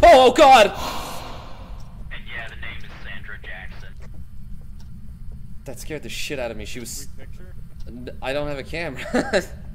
Oh God! And yeah, the name is Sandra Jackson. That scared the shit out of me. She was. Sweet picture. I don't have a camera.